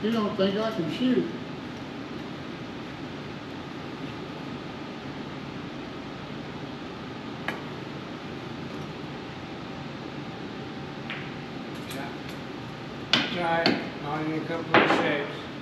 You don't think I can shoot? Try it on in a couple of shapes.